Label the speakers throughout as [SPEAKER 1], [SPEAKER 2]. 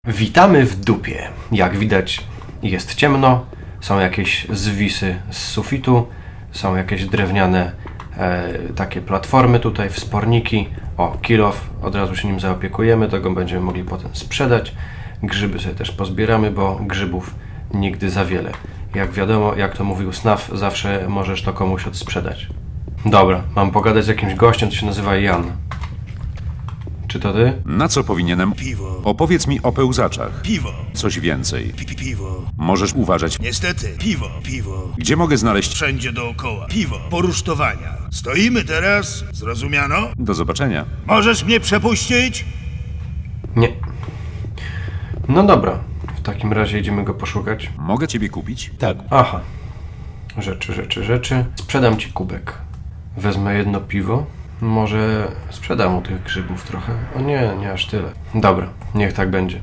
[SPEAKER 1] Witamy w dupie. Jak widać, jest ciemno, są jakieś zwisy z sufitu, są jakieś drewniane takie platformy tutaj, wsporniki. O, kill off, od razu się nim zaopiekujemy, tego będziemy mogli potem sprzedać. Grzyby sobie też pozbieramy, bo grzybów nigdy za wiele. Jak wiadomo, jak to mówił Snaf, zawsze możesz to komuś odsprzedać. Dobra, mam pogadać z jakimś gościem, co się nazywa Jan. Czy to ty?
[SPEAKER 2] Na co powinienem?
[SPEAKER 3] Piwo.
[SPEAKER 2] Opowiedz mi o pełzaczach.
[SPEAKER 3] Piwo.
[SPEAKER 2] Coś więcej.
[SPEAKER 3] Piwo.
[SPEAKER 2] Możesz uważać.
[SPEAKER 3] Niestety. Piwo.
[SPEAKER 2] Gdzie mogę znaleźć?
[SPEAKER 3] Wszędzie dookoła. Piwo. Po rusztowania. Stoimy teraz. Zrozumiano?
[SPEAKER 2] Do zobaczenia.
[SPEAKER 3] Możesz mnie przepuścić?
[SPEAKER 1] Nie. No dobra, w takim razie idziemy go poszukać.
[SPEAKER 2] Mogę ciebie kupić?
[SPEAKER 1] Tak. Aha. Rzeczy. Sprzedam ci kubek. Wezmę jedno piwo. Może sprzedam mu tych grzybów trochę. O nie aż tyle. Dobra, niech tak będzie.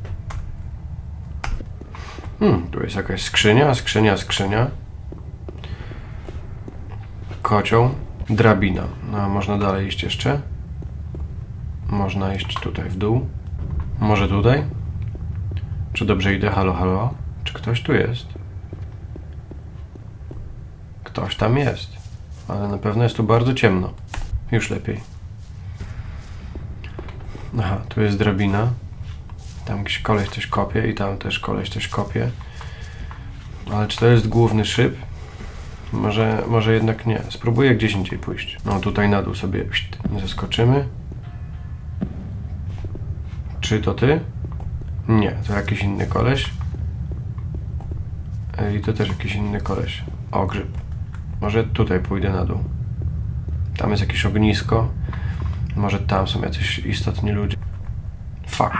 [SPEAKER 1] Tu jest jakaś skrzynia. Kocioł. Drabina. No, można dalej iść jeszcze. Można iść tutaj w dół. Może tutaj? Czy dobrze idę? Halo? Czy ktoś tu jest? Ktoś tam jest. Ale na pewno jest tu bardzo ciemno. Już lepiej. Aha, tu jest drabina. Tam jakiś koleś coś kopie i tam też koleś coś kopie. Ale czy to jest główny szyb? Może jednak nie. Spróbuję gdzieś indziej pójść. No tutaj na dół sobie zeskoczymy. Czy to ty? Nie, to jakiś inny koleś. I to też jakiś inny koleś. O, grzyb. Może tutaj pójdę na dół. Tam jest jakieś ognisko. Może tam są jacyś istotni ludzie. Fuck.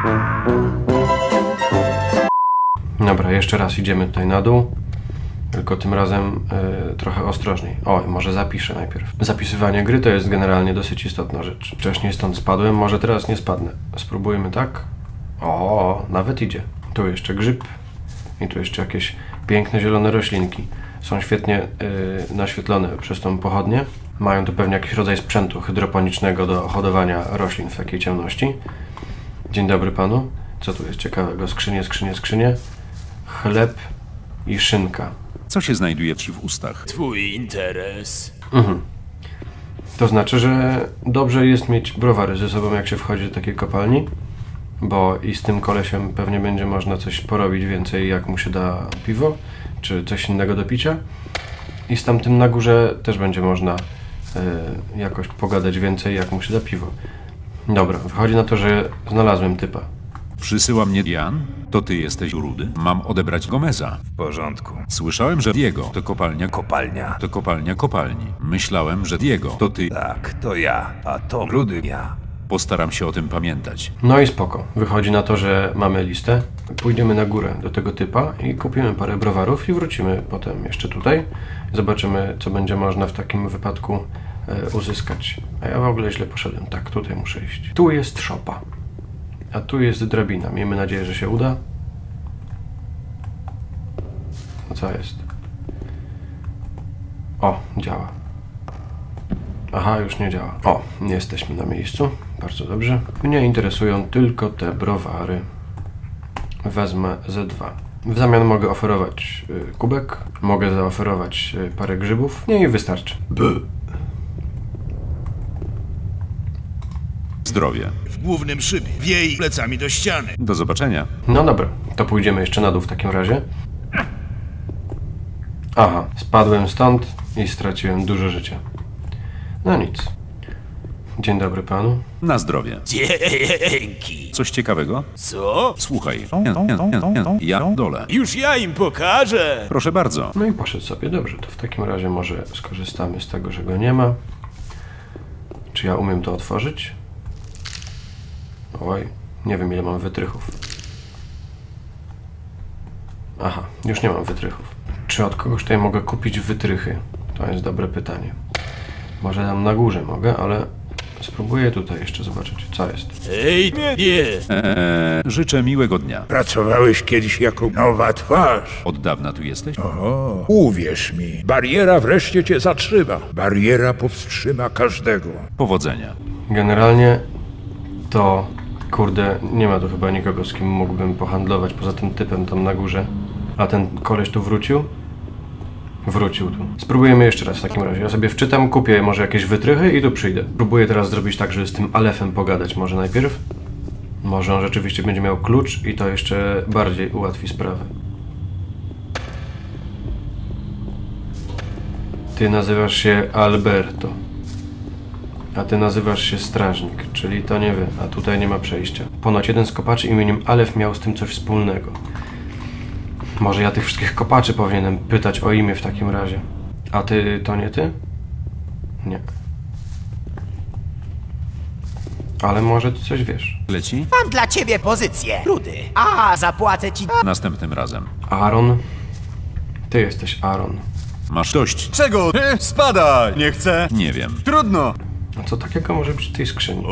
[SPEAKER 1] Dobra, jeszcze raz idziemy tutaj na dół. Tylko tym razem trochę ostrożniej. O, może zapiszę najpierw. Zapisywanie gry to jest generalnie dosyć istotna rzecz. Wcześniej stąd spadłem, może teraz nie spadnę. Spróbujmy tak. O, nawet idzie. Tu jeszcze grzyb. I tu jeszcze jakieś piękne zielone roślinki. Są świetnie naświetlone przez tą pochodnię. Mają tu pewnie jakiś rodzaj sprzętu hydroponicznego do hodowania roślin w takiej ciemności. Dzień dobry panu. Co tu jest ciekawego? Skrzynie. Chleb i szynka.
[SPEAKER 2] Co się znajduje ci w ustach?
[SPEAKER 4] Twój interes.
[SPEAKER 1] To znaczy, że dobrze jest mieć browary ze sobą, jak się wchodzi do takiej kopalni, bo i z tym kolesiem pewnie będzie można coś porobić więcej, jak mu się da piwo, czy coś innego do picia. I z tamtym na górze też będzie można jakoś pogadać więcej, jak mu się da piwo. Dobra, wychodzi na to, że znalazłem typa.
[SPEAKER 2] Przysyła mnie Jan? To ty jesteś rudy? Mam odebrać Gomeza.
[SPEAKER 3] W porządku.
[SPEAKER 2] Słyszałem, że Diego to kopalnia.
[SPEAKER 3] Kopalnia.
[SPEAKER 2] To kopalnia kopalni. Myślałem, że Diego to ty.
[SPEAKER 3] Tak, to ja. A to rudy ja.
[SPEAKER 2] Postaram się o tym pamiętać.
[SPEAKER 1] No i spoko. Wychodzi na to, że mamy listę. Pójdziemy na górę do tego typa i kupimy parę browarów i wrócimy potem jeszcze tutaj. Zobaczymy, co będzie można w takim wypadku uzyskać. A ja w ogóle źle poszedłem. Tak, tutaj muszę iść. Tu jest szopa. A tu jest drabina. Miejmy nadzieję, że się uda. No co jest? O, działa. Aha, już nie działa. O, nie jesteśmy na miejscu. Bardzo dobrze. Mnie interesują tylko te browary. Wezmę Z2. W zamian mogę oferować kubek. Mogę zaoferować parę grzybów. Nie i wystarczy.
[SPEAKER 2] Zdrowie.
[SPEAKER 3] W głównym szybie. Wiej plecami do ściany.
[SPEAKER 2] Do zobaczenia.
[SPEAKER 1] No dobra, to pójdziemy jeszcze na dół w takim razie. Aha, spadłem stąd i straciłem dużo życia. No nic. Dzień dobry panu.
[SPEAKER 2] Na zdrowie.
[SPEAKER 4] Dzięki.
[SPEAKER 2] Coś ciekawego?
[SPEAKER 4] Co?
[SPEAKER 2] Słuchaj. Ja dole.
[SPEAKER 4] Już ja im pokażę.
[SPEAKER 2] Proszę bardzo.
[SPEAKER 1] No i poszedł sobie. Dobrze, to w takim razie może skorzystamy z tego, że go nie ma. Czy ja umiem to otworzyć? Oj, nie wiem ile mam wytrychów. Aha, już nie mam wytrychów. Czy od kogoś tutaj mogę kupić wytrychy? To jest dobre pytanie. Może tam na górze mogę, ale spróbuję tutaj jeszcze zobaczyć, co jest.
[SPEAKER 4] Ej, nie.
[SPEAKER 2] Życzę miłego dnia.
[SPEAKER 5] Pracowałeś kiedyś jako nowa twarz.
[SPEAKER 2] Od dawna tu jesteś?
[SPEAKER 5] O, uwierz mi, bariera wreszcie cię zatrzyma. Bariera powstrzyma każdego.
[SPEAKER 2] Powodzenia.
[SPEAKER 1] Generalnie to Kurde, nie ma tu chyba nikogo, z kim mógłbym pohandlować poza tym typem tam na górze. A ten koleś tu wrócił? Wrócił tu. Spróbujemy jeszcze raz w takim razie. Ja sobie wczytam, kupię może jakieś wytrychy i tu przyjdę. Próbuję teraz zrobić tak, żeby z tym Alefem pogadać może najpierw. Może on rzeczywiście będzie miał klucz i to jeszcze bardziej ułatwi sprawę. Ty nazywasz się Alberto. A ty nazywasz się Strażnik, czyli to nie wy, a tutaj nie ma przejścia. Ponoć jeden z kopaczy imieniem Alef miał z tym coś wspólnego. Może ja tych wszystkich kopaczy powinienem pytać o imię w takim razie. A ty, to nie ty? Nie. Ale może ty coś wiesz.
[SPEAKER 2] Leci?
[SPEAKER 6] Mam dla ciebie pozycję, rudy. A zapłacę ci...
[SPEAKER 2] Następnym razem.
[SPEAKER 1] Aaron? Ty jesteś Aaron.
[SPEAKER 2] Masz dość.
[SPEAKER 7] Czego? Spadaj! Nie chcę.
[SPEAKER 2] Nie wiem.
[SPEAKER 7] Trudno.
[SPEAKER 1] A co takiego może być w tej skrzyni?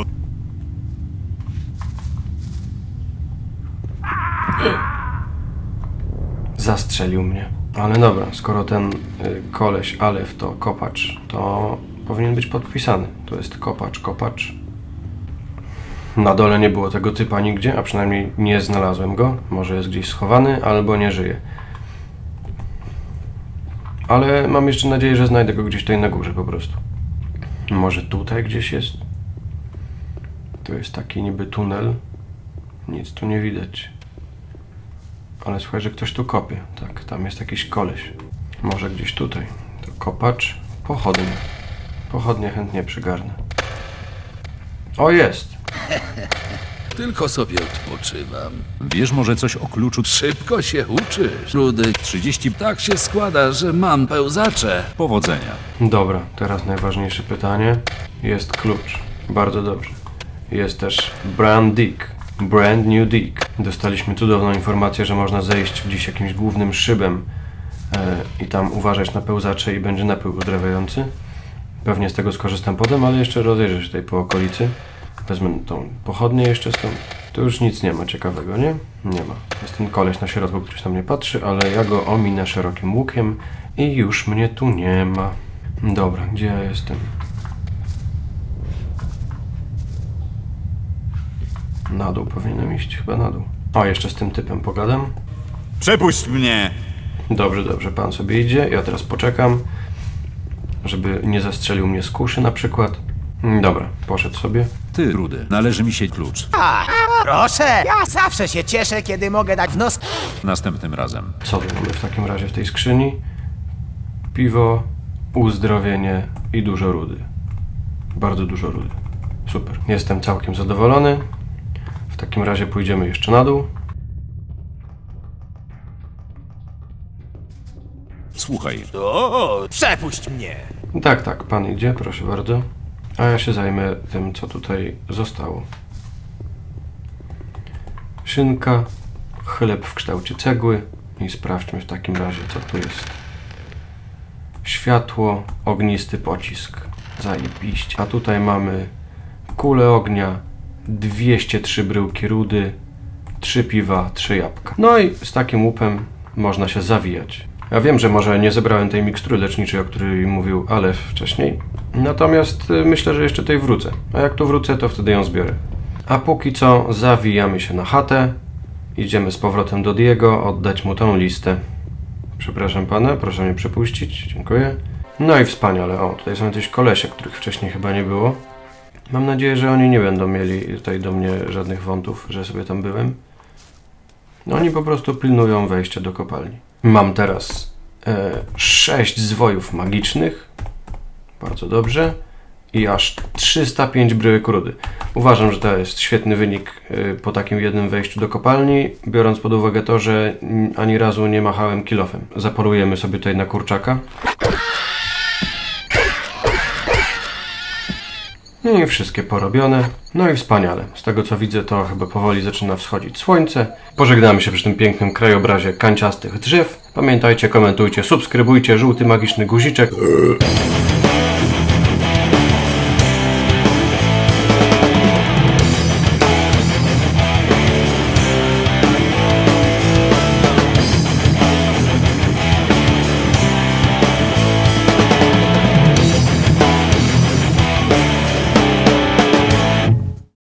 [SPEAKER 1] Zastrzelił mnie. Ale dobra, skoro ten koleś Alef to kopacz, to powinien być podpisany. To jest kopacz. Na dole nie było tego typa nigdzie, a przynajmniej nie znalazłem go. Może jest gdzieś schowany, albo nie żyje. Ale mam jeszcze nadzieję, że znajdę go gdzieś tutaj na górze po prostu. Może tutaj gdzieś jest? To jest taki niby tunel. Nic tu nie widać. Ale słuchaj, że ktoś tu kopie. Tak, tam jest jakiś koleś. Może gdzieś tutaj. To kopacz. Pochodnie. Pochodnie chętnie przygarnę. O, jest!
[SPEAKER 8] Tylko sobie odpoczywam.
[SPEAKER 2] Wiesz może coś o kluczu?
[SPEAKER 8] Szybko się uczysz, rudy.
[SPEAKER 2] 30.
[SPEAKER 8] Tak się składa, że mam pełzacze.
[SPEAKER 2] Powodzenia.
[SPEAKER 1] Dobra, teraz najważniejsze pytanie. Jest klucz. Bardzo dobrze. Jest też Brand New Dick. Dostaliśmy cudowną informację, że można zejść gdzieś jakimś głównym szybem i tam uważać na pełzacze i będzie napływ uzdrawiający. Pewnie z tego skorzystam potem, ale jeszcze rozejrzę się tutaj po okolicy. Wezmę tą pochodnię jeszcze stąd. Tu już nic nie ma ciekawego, nie? Nie ma. Jest ten koleś na środku, ktoś na mnie patrzy, ale ja go ominę szerokim łukiem i już mnie tu nie ma. Dobra, gdzie ja jestem? Na dół powinienem iść, chyba na dół. O, jeszcze z tym typem pogadam.
[SPEAKER 7] Przepuść mnie.
[SPEAKER 1] Dobrze, pan sobie idzie. Ja teraz poczekam, żeby nie zastrzelił mnie z kuszy na przykład. Dobra, poszedł sobie.
[SPEAKER 2] Ty, rudy, należy mi się klucz.
[SPEAKER 6] A, proszę! Ja zawsze się cieszę, kiedy mogę dać w nos...
[SPEAKER 2] Następnym razem.
[SPEAKER 1] Co tu mamy w takim razie w tej skrzyni? Piwo, uzdrowienie i dużo rudy. Bardzo dużo rudy. Super. Jestem całkiem zadowolony. W takim razie pójdziemy jeszcze na dół.
[SPEAKER 2] Słuchaj,
[SPEAKER 4] O, przepuść mnie.
[SPEAKER 1] Tak, pan idzie, proszę bardzo. A ja się zajmę tym, co tutaj zostało. Szynka, chleb w kształcie cegły i sprawdźmy w takim razie, co tu jest. Światło, ognisty pocisk. Zajebiście. A tutaj mamy kulę ognia, 203 bryłki rudy, 3 piwa, 3 jabłka. No i z takim łupem można się zawijać. Ja wiem, że może nie zebrałem tej mikstury leczniczej, o której mówił Alef wcześniej. Natomiast myślę, że jeszcze tutaj wrócę. A jak tu wrócę, to wtedy ją zbiorę. A póki co zawijamy się na chatę. Idziemy z powrotem do Diego, oddać mu tą listę. Przepraszam pana, proszę mnie przepuścić. Dziękuję. No i wspaniale. O, tutaj są jakieś kolesie, których wcześniej chyba nie było. Mam nadzieję, że oni nie będą mieli tutaj do mnie żadnych wątów, że sobie tam byłem. No, oni po prostu pilnują wejścia do kopalni. Mam teraz 6 zwojów magicznych. Bardzo dobrze. I aż 305 bryłek rudy. Uważam, że to jest świetny wynik po takim jednym wejściu do kopalni, biorąc pod uwagę to, że ani razu nie machałem kilofem. Zaporujemy sobie tutaj na kurczaka. I wszystkie porobione. No i wspaniale. Z tego co widzę, to chyba powoli zaczyna wschodzić słońce. Pożegnamy się przy tym pięknym krajobrazie kanciastych drzew. Pamiętajcie, komentujcie, subskrybujcie, żółty magiczny guziczek.